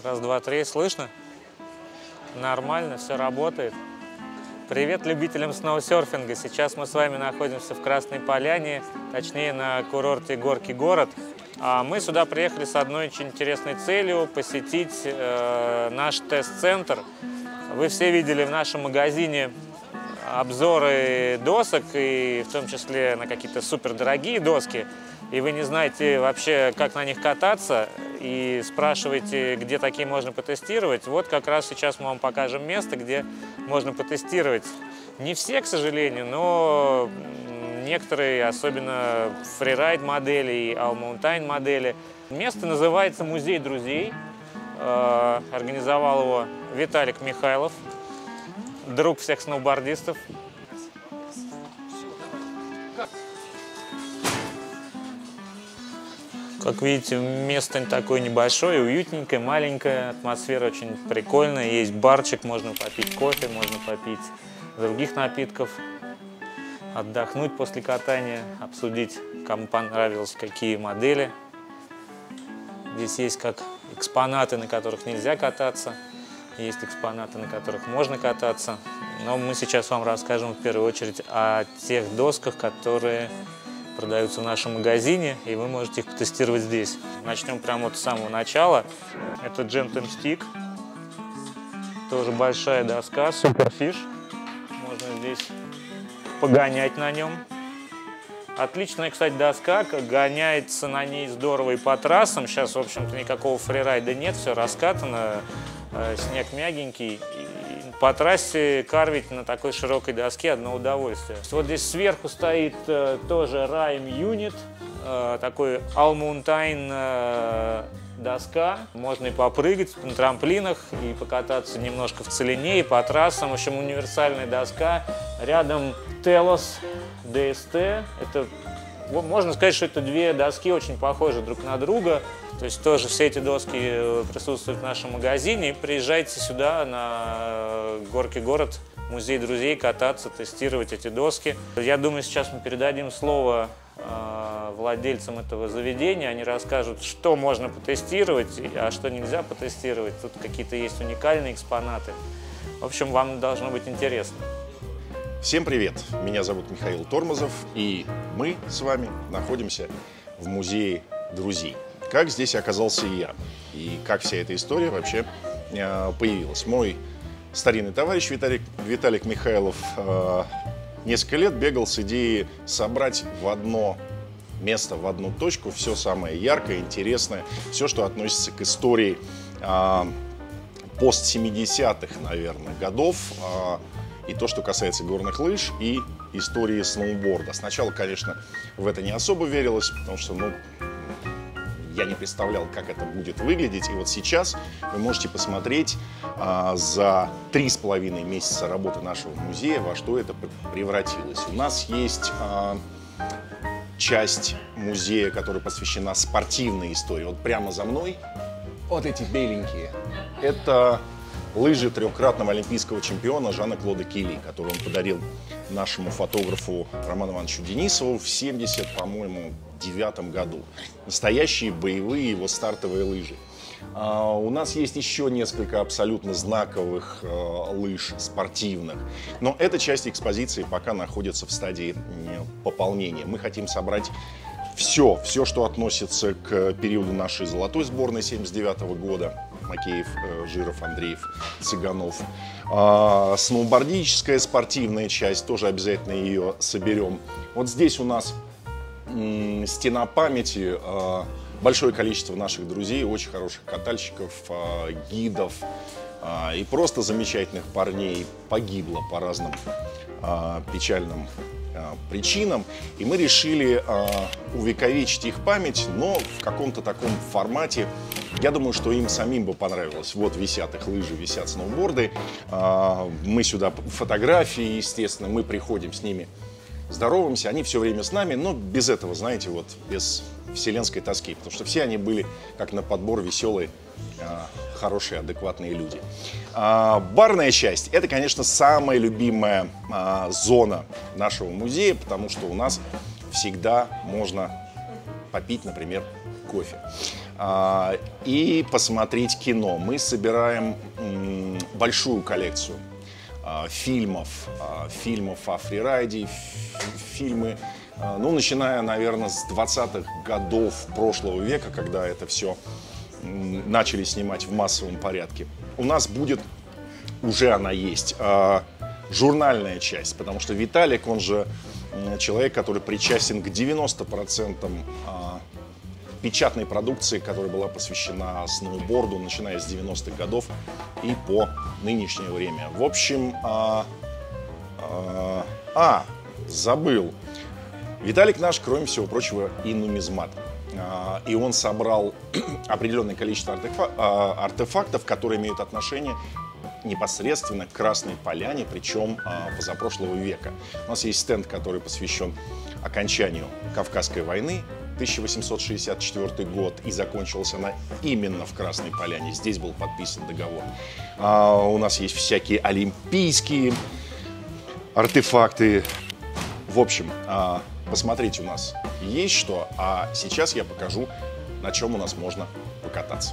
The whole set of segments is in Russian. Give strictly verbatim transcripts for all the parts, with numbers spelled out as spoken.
Раз, два, три. Слышно? Нормально, все работает. Привет любителям сноусерфинга. Сейчас мы с вами находимся в Красной Поляне, точнее на курорте Горки город. А мы сюда приехали с одной очень интересной целью – посетить э, наш тест-центр. Вы все видели в нашем магазине обзоры досок, и в том числе на какие-то супердорогие доски. И вы не знаете вообще, как на них кататься, и спрашиваете, где такие можно потестировать. Вот как раз сейчас мы вам покажем место, где можно потестировать. Не все, к сожалению, но некоторые, особенно фрирайд модели и all-mountain модели. Место называется «Музей друзей». Организовал его Виталик Михайлов, друг всех сноубордистов. Как видите, место такое небольшое, уютненькое, маленькое, атмосфера очень прикольная. Есть барчик, можно попить кофе, можно попить других напитков, отдохнуть после катания, обсудить, кому понравилось, какие модели. Здесь есть как экспонаты, на которых нельзя кататься, есть экспонаты, на которых можно кататься. Но мы сейчас вам расскажем в первую очередь о тех досках, которые продаются в нашем магазине, и вы можете их потестировать здесь. Начнем прямо вот с самого начала. Это Gentem Stick. Тоже большая доска, Superfish. Можно здесь погонять на нем. Отличная, кстати, доска, гоняется на ней здорово и по трассам. Сейчас, в общем-то, никакого фрирайда нет, все раскатано, снег мягенький. По трассе карвить на такой широкой доске одно удовольствие. Вот здесь сверху стоит э, тоже Rime Unit, э, такой all-mountain э, доска. Можно и попрыгать на трамплинах, и покататься немножко в целине, и по трассам. В общем, универсальная доска. Рядом Telos ди эс ти. Это, можно сказать, что это две доски очень похожи друг на друга. То есть тоже все эти доски присутствуют в нашем магазине. И приезжайте сюда на Горки город, музей друзей, кататься, тестировать эти доски. Я думаю, сейчас мы передадим слово э, владельцам этого заведения. Они расскажут, что можно потестировать, а что нельзя потестировать. Тут какие-то есть уникальные экспонаты. В общем, вам должно быть интересно. Всем привет! Меня зовут Михаил Тормозов, и мы с вами находимся в музее друзей. Как здесь оказался и я, и как вся эта история вообще э, появилась. Мой старинный товарищ Виталик, Виталик Михайлов э, несколько лет бегал с идеей собрать в одно место, в одну точку все самое яркое, интересное, все, что относится к истории э, пост-семидесятых, наверное, годов, э, и то, что касается горных лыж и истории сноуборда. Сначала, конечно, в это не особо верилось, потому что, ну, я не представлял, как это будет выглядеть. И вот сейчас вы можете посмотреть а, за три с половиной месяца работы нашего музея, во что это превратилось. У нас есть а, часть музея, которая посвящена спортивной истории. Вот прямо за мной вот эти беленькие. Это лыжи трехкратного олимпийского чемпиона Жана-Клода Келли, которые он подарил нашему фотографу Роману Ивановичу Денисову в семьдесят, по-моему, девятом году. Настоящие боевые его стартовые лыжи. А, у нас есть еще несколько абсолютно знаковых а, лыж спортивных, но эта часть экспозиции пока находится в стадии пополнения. Мы хотим собрать все, все, что относится к периоду нашей золотой сборной семьдесят девятого года. Макеев, Жиров, Андреев, Цыганов. А, сноубордическая спортивная часть, тоже обязательно ее соберем. Вот здесь у нас м, стена памяти, а, большое количество наших друзей, очень хороших катальщиков, а, гидов а, и просто замечательных парней погибло по разным а, печальным причинам, и мы решили э, увековечить их память, но в каком-то таком формате. Я думаю, что им самим бы понравилось. Вот висят их лыжи, висят сноуборды. Э, мы сюда фотографии, естественно, мы приходим с ними, здороваемся, они все время с нами, но без этого, знаете, вот без вселенской тоски, потому что все они были как на подбор веселые, э, хорошие, адекватные люди. А, барная часть – это, конечно, самая любимая а, зона нашего музея, потому что у нас всегда можно попить, например, кофе а, и посмотреть кино. Мы собираем м, большую коллекцию а, фильмов, а, фильмов о фрирайде, фильмы, а, ну, начиная, наверное, с двадцатых годов прошлого века, когда это все м, начали снимать в массовом порядке. У нас будет, уже она есть, а, журнальная часть, потому что Виталик, он же человек, который причастен к девяноста процентам а, печатной продукции, которая была посвящена сноуборду, начиная с девяностых годов и по нынешнее время. В общем, а, а, а забыл. Виталик наш, кроме всего прочего, и нумизмат. А, и он собрал определенное количество артефа- а, артефактов, которые имеют отношение непосредственно к Красной Поляне, причем а, позапрошлого века. У нас есть стенд, который посвящен окончанию Кавказской войны, тысяча восемьсот шестьдесят четвёртый год, и закончился она именно в Красной Поляне. Здесь был подписан договор. А, у нас есть всякие олимпийские артефакты. В общем, а, посмотреть у нас есть что, а сейчас я покажу, на чем у нас можно покататься.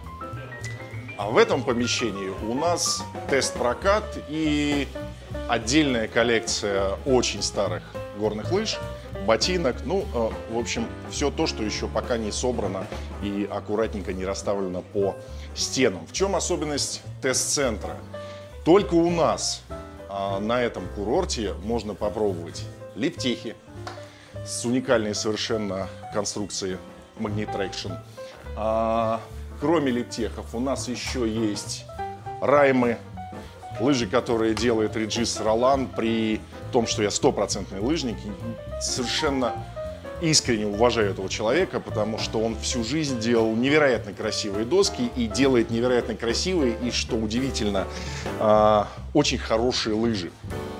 А в этом помещении у нас тест-прокат и отдельная коллекция очень старых горных лыж, ботинок, ну, в общем, все то, что еще пока не собрано и аккуратненько не расставлено по стенам. В чем особенность тест-центра? Только у нас на этом курорте можно попробовать липтехи с уникальной совершенно конструкцией Magnet Traction. Кроме липтехов у нас еще есть раймы, лыжи, которые делает Реджис Ролан, при том, что я стопроцентный лыжник. Совершенно искренне уважаю этого человека, потому что он всю жизнь делал невероятно красивые доски и делает невероятно красивые и, что удивительно, очень хорошие лыжи.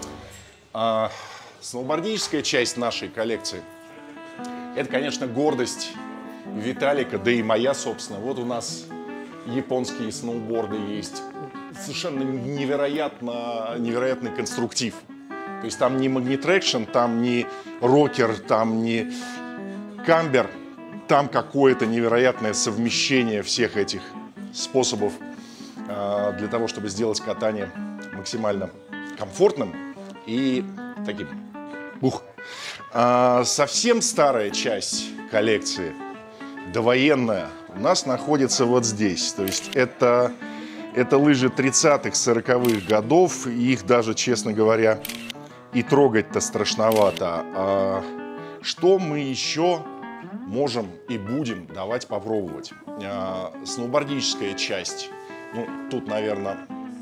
Сноубордическая часть нашей коллекции – это, конечно, гордость Виталика, да и моя, собственно. Вот у нас японские сноуборды есть. Совершенно невероятно, невероятный конструктив. То есть там не Magnet Traction, там не рокер, там не камбер. Там какое-то невероятное совмещение всех этих способов э, для того, чтобы сделать катание максимально комфортным и таким. Бух. А, совсем старая часть коллекции, довоенная, у нас находится вот здесь. То есть это, это лыжи тридцатых, сороковых годов. Их даже, честно говоря, и трогать-то страшновато. А что мы еще можем и будем давать попробовать? А, сноубордическая часть. Ну, тут, наверное,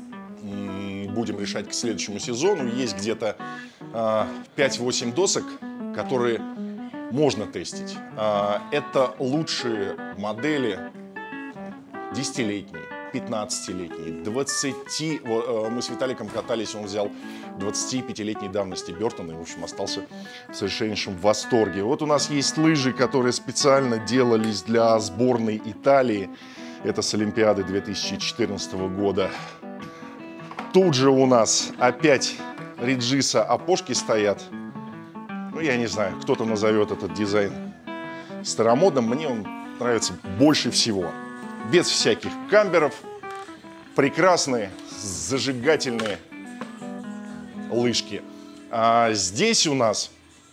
будем решать к следующему сезону. Есть где-то а, пять-восемь досок, которые можно тестить. Это лучшие модели десятилетние, пятнадцатилетние, двадцати. Мы с Виталиком катались, он взял двадцатипятилетней давности Бёртон и, в общем, остался в совершеннейшем восторге. Вот у нас есть лыжи, которые специально делались для сборной Италии. Это с Олимпиады две тысячи четырнадцатого года. Тут же у нас опять Реджиса опошки стоят. Ну, я не знаю, кто-то назовет этот дизайн старомодным. Мне он нравится больше всего. Без всяких камберов. Прекрасные, зажигательные лыжки. А здесь у нас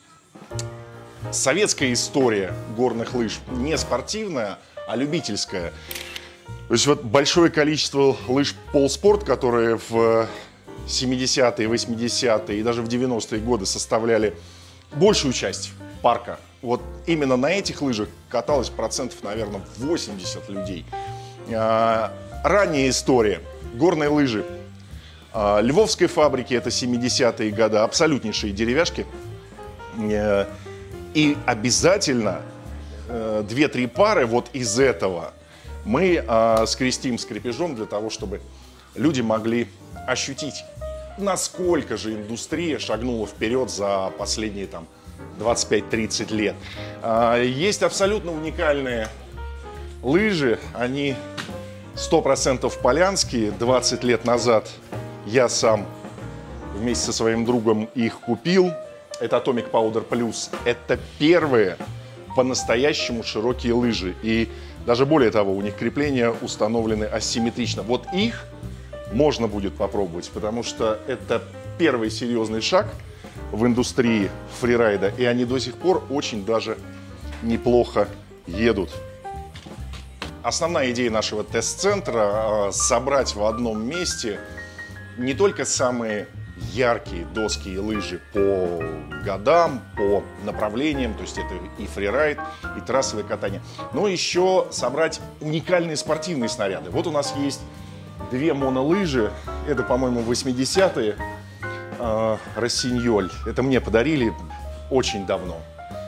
советская история горных лыж. Не спортивная, а любительская. То есть вот большое количество лыж полспорт, которые в семидесятые, восьмидесятые и даже в девяностые годы составляли большую часть парка. Вот именно на этих лыжах каталось процентов, наверное, восемьдесят людей. А, ранняя история. Горные лыжи а, Львовской фабрики, это семидесятые годы, абсолютнейшие деревяшки. А, и обязательно а, две-три пары вот из этого мы а, скрестим с крепежом для того, чтобы люди могли ощутить, насколько же индустрия шагнула вперед за последние там двадцать пять-тридцать лет. А, есть абсолютно уникальные лыжи, они сто процентов полянские. двадцать лет назад я сам вместе со своим другом их купил. Это Atomic Powder Plus. Это первые по-настоящему широкие лыжи. И даже более того, у них крепления установлены асимметрично. Вот их можно будет попробовать, потому что это первый серьезный шаг в индустрии фрирайда, и они до сих пор очень даже неплохо едут. Основная идея нашего тест-центра – собрать в одном месте не только самые яркие доски и лыжи по годам, по направлениям, то есть это и фрирайд, и трассовое катание, но еще собрать уникальные спортивные снаряды. Вот у нас есть две монолыжи, это, по-моему, восьмидесятые, э, Россиньоль. Это мне подарили очень давно.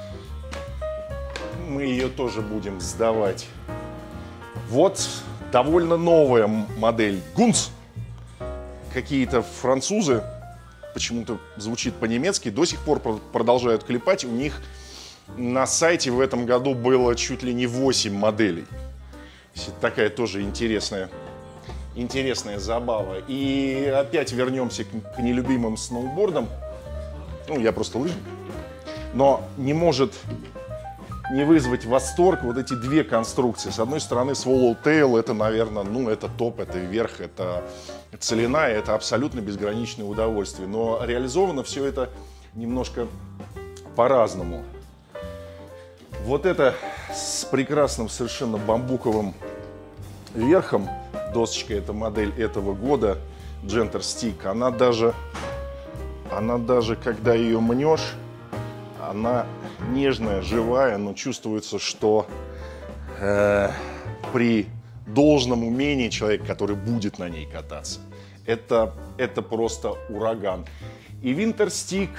Мы ее тоже будем сдавать. Вот довольно новая модель Гунц. Какие-то французы, почему-то звучит по-немецки, до сих пор продолжают клепать. У них на сайте в этом году было чуть ли не восемь моделей. Такая тоже интересная, интересная забава. И опять вернемся к, к нелюбимым сноубордам. Ну, я просто лыжник. Но не может не вызвать восторг вот эти две конструкции. С одной стороны, Swallowtail — это, наверное, ну, это топ, это верх, это целина, это абсолютно безграничное удовольствие. Но реализовано все это немножко по-разному. Вот это с прекрасным совершенно бамбуковым верхом, досочка, это модель этого года, Genter Stick, она даже, она даже, когда ее мнешь, она нежная, живая, но чувствуется, что э, при должном умении человека, который будет на ней кататься, это, это просто ураган. И Winter Stick,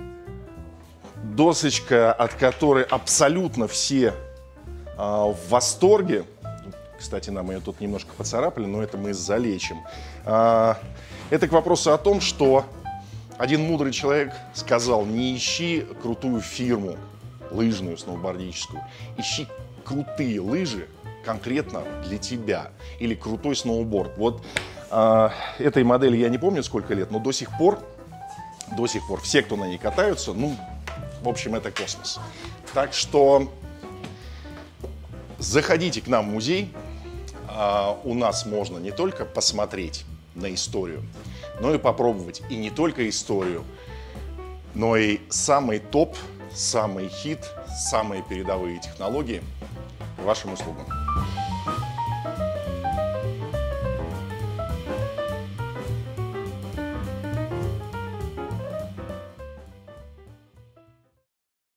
досочка, от которой абсолютно все э, в восторге. Кстати, нам ее тут немножко поцарапали, но это мы залечим. Э, это к вопросу о том, что один мудрый человек сказал: не ищи крутую фирму, лыжную, сноубордическую, ищи крутые лыжи конкретно для тебя, или крутой сноуборд. Вот э, этой модели я не помню сколько лет, но до сих пор, до сих пор все, кто на ней катаются, ну, в общем, это космос. Так что заходите к нам в музей. Э, у нас можно не только посмотреть на историю, но и попробовать. И не только историю, но и самый топ, самый хит, самые передовые технологии к вашим услугам.